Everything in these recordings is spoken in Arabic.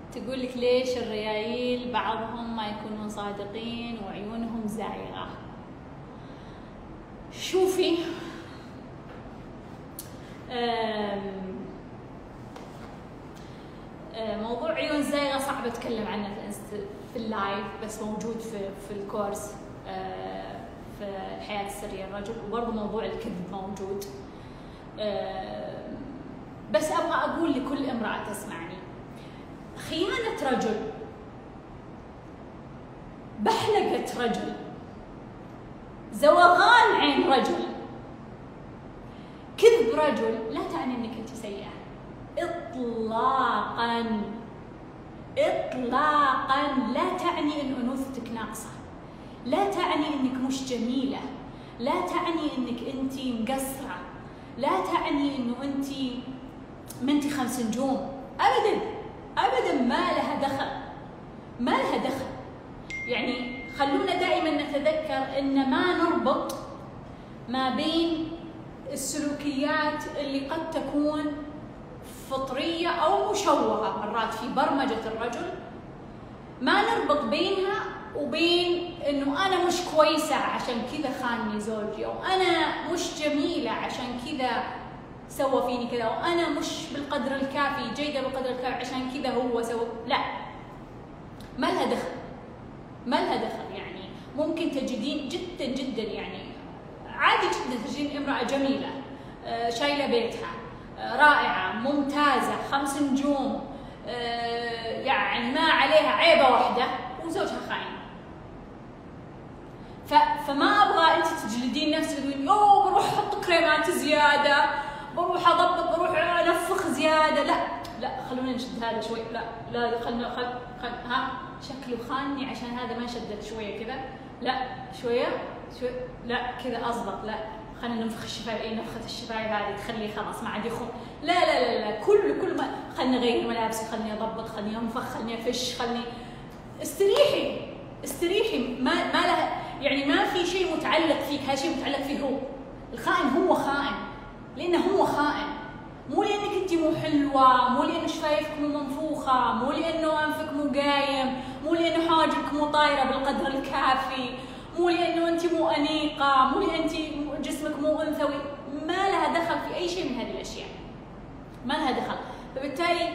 تقول لك ليش الريايل بعضهم ما يكونون صادقين وعيونهم زائغة؟ شوفي، موضوع عيون زائغة صعب اتكلم عنه في اللايف، بس موجود في الكورس في الحياة السرية الرجل، وبرضه موضوع الكذب موجود. بس ابغى اقول لكل امرأة تسمعني، خيانة رجل، بحلقة رجل، زوغان عين رجل، كذب رجل لا تعني انك انت سيئة اطلاقا اطلاقا. لا تعني ان انوثتك ناقصة، لا تعني انك مش جميلة، لا تعني انك انت مقصرة، لا تعني انه انت منتي 5 نجوم، ابدا ابدا، ما لها دخل، ما لها دخل. يعني خلونا دائما نتذكر ان ما نربط ما بين السلوكيات اللي قد تكون فطرية او مشوهة مرات في برمجة الرجل، ما نربط بينها وبين انه انا مش كويسة عشان كذا خانني زوجي، او انا مش جميلة عشان كذا سوى فيني كذا، او انا مش بالقدر الكافي، جيدة بالقدر الكافي عشان كذا هو سوى. لا، ما لها دخل، ما لها دخل. يعني ممكن تجدين جدا جدا، يعني عادي جدا تجدين امرأة جميلة شايلة بيتها رائعة ممتازة 5 نجوم، يعني ما عليها عيبة واحدة، وزوجها خاين. فما ابغى انت تجلدين نفسك تقولين اوه بروح احط كريمات زيادة، بروح اضبط، بروح انفخ زيادة. لا لا، خلونا نشد هذا شوي، لا خلنا ها شكله خانني عشان هذا ما شدت شوية كذا، لا شوية لا كذا اضبط، لا خلينا ننفخ الشفايف، نفخة الشفايف هذه تخليه خلاص ما عاد يخون. لا لا لا لا، كل ما خلني اغير ملابسي، خلني اضبط، خلني انفخ، خلني افش، خلني استريحي. ما لها، يعني ما في شيء متعلق فيك، هذا شيء متعلق فيه هو. الخائن هو خائن لانه هو خائن، مو لانك انت مو حلوه، مو لانه شفايفك مو منفوخه، مو لانه انفك مو قايم، مو لانه حواجبك مو طايره بالقدر الكافي، مو لانه انت مو انيقه، مو لان انت جسمك مو انثوي. ما لها دخل في اي شيء من هذه الاشياء، ما لها دخل. فبالتالي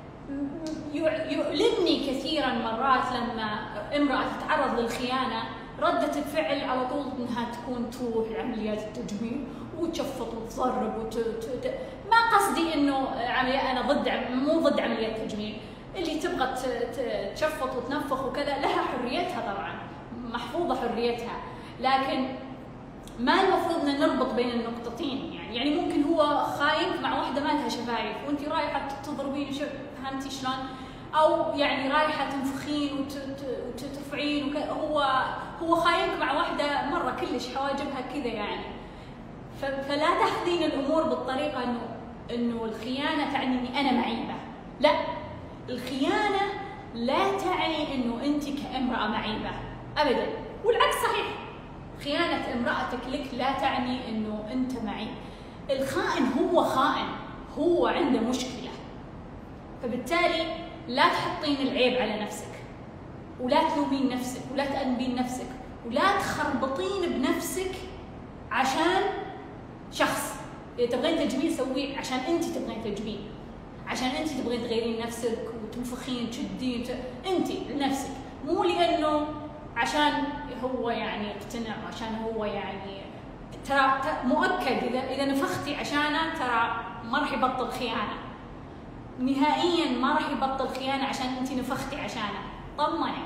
يؤلمني كثيرا مرات لما امرأة تتعرض للخيانة، ردة الفعل على طول انها تكون تروح لعمليات التجميل وتشفط وتضرب ما قصدي انه انا مو ضد عمليات التجميل، اللي تبغى تشفط وتنفخ وكذا لها حريتها طبعا، محفوظة حريتها، لكن ما المفروض ان نربط بين النقطتين. يعني ممكن هو خاينك مع واحدة ما لها شفايف وانت رايحة تضربين، فهمتي شلون؟ او يعني رايحة تنفخين وترفعين هو خاينك مع واحدة مرة كلش حواجبها كذا يعني. فلا تاخذين الامور بالطريقة انه الخيانة تعني اني انا معيبة. لا، الخيانة لا تعني انه انت كامرأة معيبة ابدا، والعكس صحيح. خيانة امرأتك لك لا تعني انه انت معيب. الخائن هو خائن، هو عنده مشكلة، فبالتالي لا تحطين العيب على نفسك، ولا تلومين نفسك، ولا تأنبين نفسك، ولا تخربطين بنفسك عشان شخص. إذا تبغين تجميل سويه عشان انت تبغين تجميل، عشان انت تبغين تغيرين نفسك وتنفخين تشدين انت لنفسك، مو لانه عشان هو يعني يقتنع، عشان هو يعني ترى مؤكد اذا نفختي عشانه ترى ما راح يبطل خيانه نهائيا، ما راح يبطل خيانه عشان انت نفختي عشانه. طمني،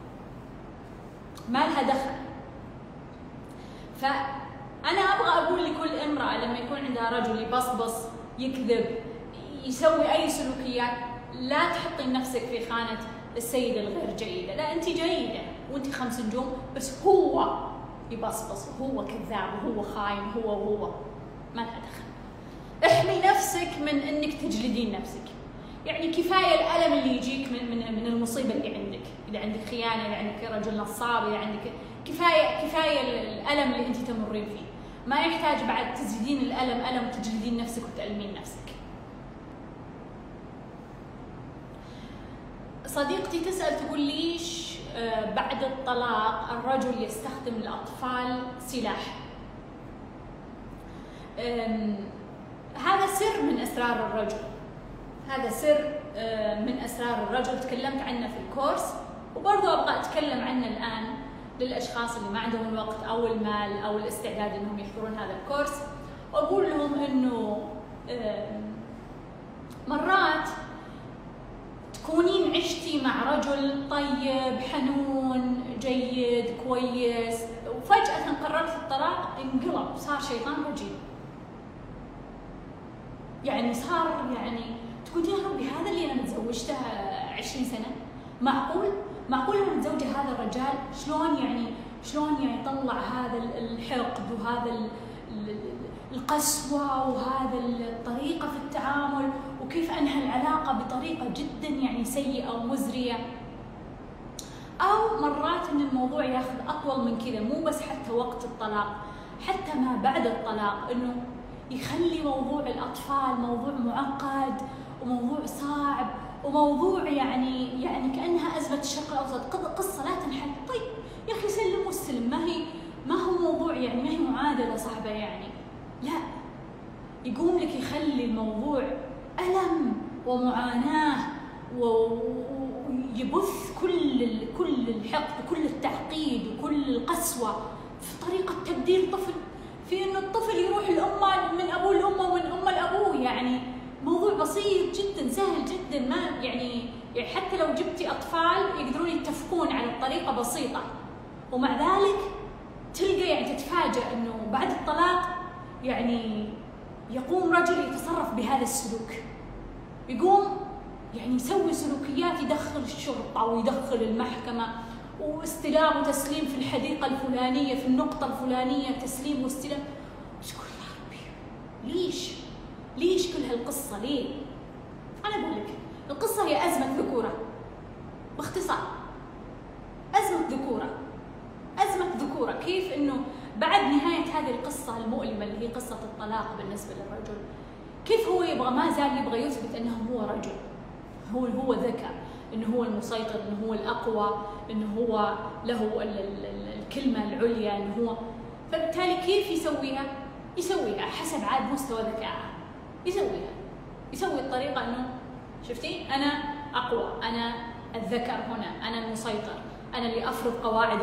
ما لها دخل. فانا ابغى اقول لكل امراه لما يكون عندها رجل يبصبص، يكذب، يسوي اي سلوكيات، لا تحطي نفسك في خانه السيده الغير جيده. لا، انت جيده وانت 5 نجوم، بس هو يبصبص وهو كذاب وهو خاين وهو ما لها دخل. احمي نفسك من انك تجلدين نفسك. يعني كفايه الالم اللي يجيك من المصيبه اللي عندك، اذا عندك خيانه، اذا عندك رجل نصاب، اذا عندك كفايه الالم اللي انت تمرين فيه. ما يحتاج بعد تزيدين الالم وتجلدين نفسك وتألمين نفسك. صديقتي تسأل تقول ليش بعد الطلاق الرجل يستخدم الأطفال سلاح؟ هذا سر من أسرار الرجل، هذا سر من أسرار الرجل تكلمت عنه في الكورس، وبرضو أبغى أتكلم عنه الآن للأشخاص اللي ما عندهم الوقت أو المال أو الاستعداد إنهم يحضرون هذا الكورس، وأقول لهم إنه مرات تكونين عشتي مع رجل طيب حنون جيد كويس، وفجأة قررت الطلاق، انقلب صار شيطان رجيم. يعني صار تقول يا ربي هذا اللي انا متزوجته 20 سنه، معقول انا متزوجه هذا الرجال؟ شلون يطلع هذا الحقد وهذا القسوه وهذا الطريقه في التعامل، وكيف انهى العلاقه بطريقه جدا سيئه ومزريه. او مرات ان الموضوع ياخذ اطول من كذا، مو بس حتى وقت الطلاق، حتى ما بعد الطلاق، انه يخلي موضوع الأطفال موضوع معقد وموضوع صعب وموضوع كأنها أزمة الشرق الأوسط، قصة لا تنحل. طيب يا أخي سلم واستلم، ما هو موضوع ما هي معادلة صعبة لا، يقوم لك يخلي الموضوع ألم ومعاناة ويبث كل الحقد وكل التعقيد وكل القسوة في طريقة تبديل طفل، في انه الطفل يروح الامه من ابوه الامه ومن امه لابوه. موضوع بسيط جدا سهل جدا، ما حتى لو جبتي اطفال يقدرون يتفقون على الطريقه بسيطه، ومع ذلك تلقى تتفاجأ انه بعد الطلاق يقوم رجل يتصرف بهذا السلوك، يقوم يسوي سلوكيات، يدخل الشرطه ويدخل المحكمه واستلام وتسليم في الحديقة الفلانية في النقطة الفلانية، تسليم واستلام. تقول يا ربي ليش كل هالقصة ليه؟ أنا أقول لك القصة هي أزمة ذكورة، باختصار أزمة ذكورة. كيف إنه بعد نهاية هذه القصة المؤلمة اللي هي قصة الطلاق بالنسبة للرجل، كيف هو ما زال يبغى يثبت أنه هو رجل، هو ذكر، انه هو المسيطر، انه هو الاقوى، انه هو له الكلمه العليا، انه هو. فبالتالي كيف يسويها حسب عاد مستوى ذكائه، يسوي الطريقه انه شفتي انا اقوى، انا الذكر هنا، انا المسيطر، انا اللي افرض قواعد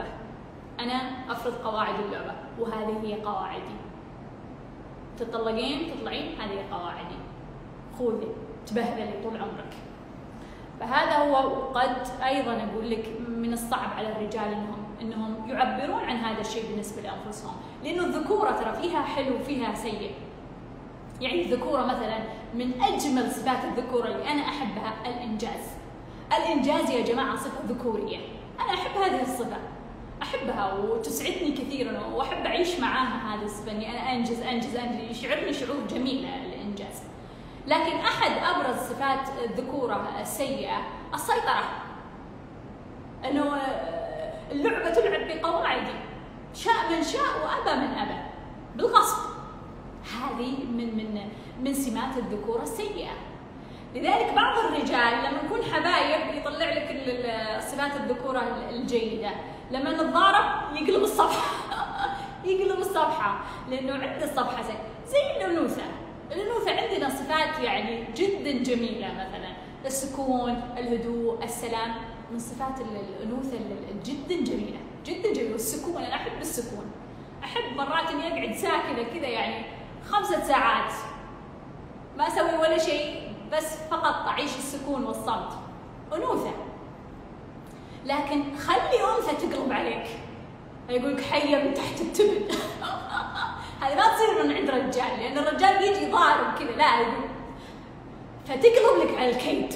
اللعبه، وهذه هي قواعدي. تطلقين تطلعين، هذه قواعدي، خذي تبهذلي طول عمرك. فهذا هو. وقد ايضا اقول لك من الصعب على الرجال انهم يعبرون عن هذا الشيء بالنسبه لانفسهم، لانه الذكوره ترى فيها حلو وفيها سيء. الذكوره مثلا من اجمل صفات الذكوره اللي انا احبها الانجاز يا جماعه، صفه ذكوريه. انا احب هذه الصفه، احبها وتسعدني كثيرا، واحب اعيش معاها هذه الصفه، اني انا انجز، يشعرني شعور جميل الانجاز. لكن احد ابرز صفات الذكوره السيئه السيطره، انه اللعبه تلعب بقواعدي، شاء من شاء وابى من ابى، بالغصب. هذه من سمات الذكوره السيئه. لذلك بعض الرجال لما نكون حبايب يطلع لك صفات الذكوره الجيده، لما نتضارب يقلب الصفحه لانه عنده الصفحه زي الانوثه. عندنا صفات جدا جميلة، مثلا السكون، الهدوء، السلام، من صفات الأنوثة جدا جميلة جدا جميلة. والسكون، أنا أحب السكون، أحب مرات إني أقعد ساكنة كذا 5 ساعات ما أسوي ولا شيء، بس فقط أعيش السكون والصمت، أنوثة. لكن خلي أنثى تقلب عليك، يقولك حية من تحت التبن هذا ما تصير من عند رجال، لأن الرجال بيجي ضارب كذا، لا يقول، فتقلب لك على الكيد.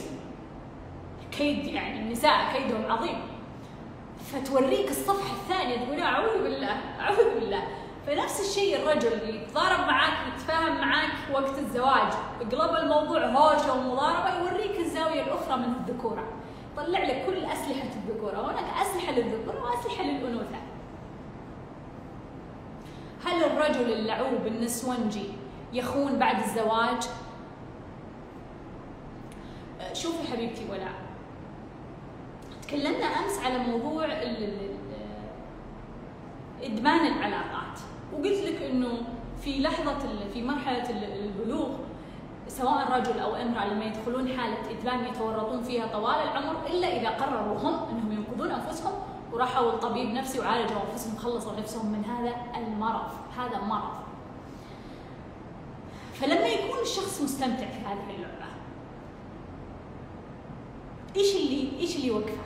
النساء كيدهم عظيم، فتوريك الصفحة الثانية، تقول أعوذ بالله. فنفس الشيء الرجل اللي يتضارب معاك، يتفاهم معاك وقت الزواج، قلب الموضوع هوشة ومضاربة، يوريك الزاوية الأخرى من الذكورة، طلع لك كل أسلحة الذكورة. هناك أسلحة للذكورة وأسلحة للأنوثة. هل الرجل اللعوب النسونجي يخون بعد الزواج؟ شوفي حبيبتي ولاء، تكلمنا امس على موضوع ادمان العلاقات، وقلت لك انه في مرحله البلوغ سواء رجل او امراه لما يدخلون حاله ادمان يتورطون فيها طوال العمر الا اذا قرروا هم انهم ينقذون انفسهم وراحوا لطبيب نفسي وعالجوا انفسهم، خلصوا نفسهم من هذا المرض. هذا مرض. فلما يكون الشخص مستمتع في هذه اللعبه، ايش اللي يوقفه؟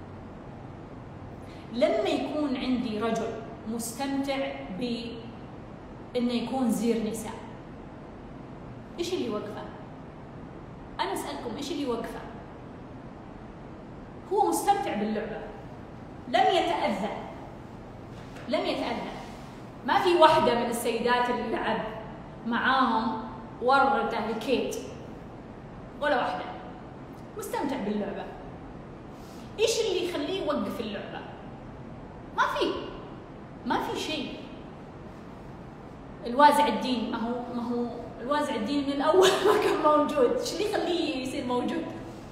لما يكون عندي رجل مستمتع بانه يكون زير نساء، ايش اللي يوقفه؟ انا اسالكم ايش اللي يوقفه؟ هو مستمتع باللعبه، لم يتأذى. ما في واحدة من السيدات اللي لعب معاهم ورته الكيت، ولا واحدة. مستمتع باللعبة. ايش اللي يخليه يوقف اللعبة؟ ما في شيء. الوازع الديني، ما هو الوازع الديني من الأول ما كان موجود، ايش اللي يخليه يصير موجود؟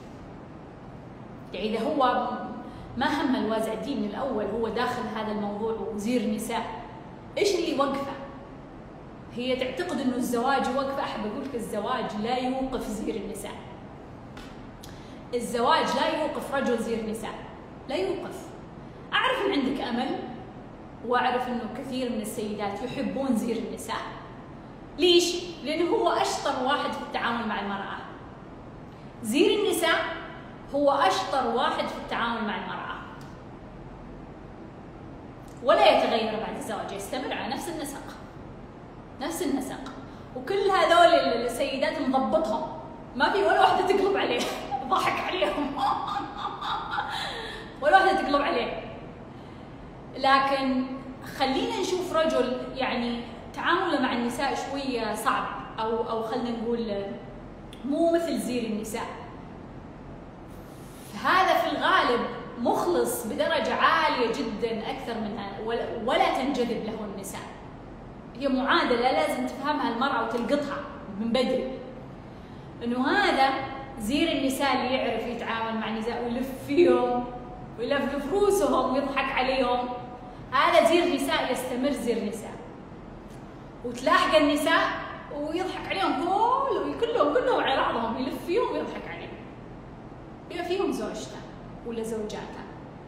يعني إذا هو ما هم الوازع الديني من الأول، هو داخل هذا الموضوع وزير نساء، ايش اللي يوقفه؟ هي تعتقد انه الزواج يوقفه. احب اقول لك الزواج لا يوقف زير النساء. الزواج لا يوقف رجل زير نساء، لا يوقف. اعرف ان عندك امل، واعرف انه كثير من السيدات يحبون زير النساء. ليش؟ لانه هو اشطر واحد في التعامل مع المرأة. زير النساء هو اشطر واحد في التعامل مع المرأة، ولا يتغير بعد الزواج، يستمر على نفس النسق. وكل هذول السيدات مضبطهم، ما في ولا واحدة تقلب عليه. ضحك عليهم. ولا واحدة تقلب عليه. لكن خلينا نشوف رجل يعني تعامله مع النساء شوية صعب، أو خلينا نقول مو مثل زير النساء. هذا في الغالب مخلص بدرجة عالية جدا أكثر منها، ولا تنجذب له النساء. هي معادلة لازم تفهمها المرأة وتلقطها من بدري، إنه هذا زير النساء اللي يعرف يتعامل مع النساء ويلف فيهم ويلفلف رؤوسهم ويضحك عليهم. هذا زير نساء يستمر زير نساء، وتلاحق النساء ويضحك عليهم كلهم على بعضهم، يلف فيهم ويضحك عليهم. بما فيهم زوجته ولا زوجاته،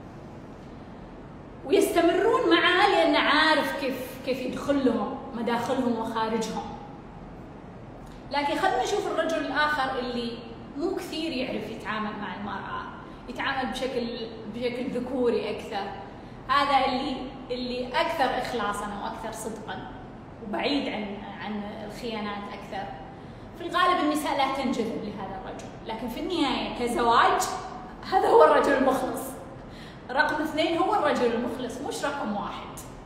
ويستمرون معاه لأنه عارف كيف يدخل لهم مداخلهم وخارجهم. لكن خلينا نشوف الرجل الآخر اللي مو كثير يعرف يتعامل مع المرأة، يتعامل بشكل ذكوري أكثر. هذا اللي أكثر إخلاصاً وأكثر صدقاً وبعيد عن الخيانات أكثر. في الغالب النساء لا تنجذب لهذا الرجل، لكن في النهاية كزواج هذا هو الرجل المخلص. رقم 2 هو الرجل المخلص، مش رقم 1.